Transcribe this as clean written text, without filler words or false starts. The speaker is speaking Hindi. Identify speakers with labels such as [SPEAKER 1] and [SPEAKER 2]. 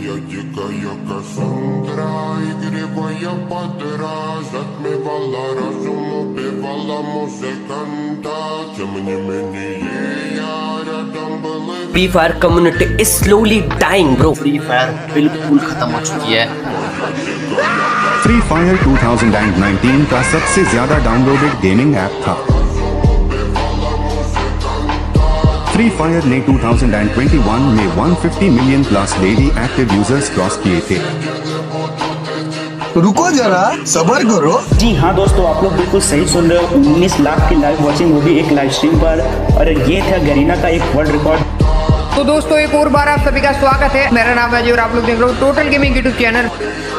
[SPEAKER 1] Free fire community is slowly dying bro.
[SPEAKER 2] Free fire बिल्कुल खत्म हो चुकी है।
[SPEAKER 3] फ्री फायर 2019 का सबसे ज्यादा डाउनलोडेड गेमिंग ऐप था। फ्री फायर ने 2021 में 150 million plus daily active users cross किए थे।
[SPEAKER 4] रुको जरा, सब्र करो।
[SPEAKER 5] जी हाँ दोस्तों, आप लोग बिल्कुल सही सुन रहे हो। 19 लाख की लाइव वॉचिंग, वो भी एक लाइव स्ट्रीम पर, और ये था गरीना का एक वर्ल्ड रिकॉर्ड।
[SPEAKER 6] तो दोस्तों एक और बार आप सभी का स्वागत है। मेरा नाम है अजय और आप लोग देख रहे हो टोटल गेमिंग यूट्यूब चैनल।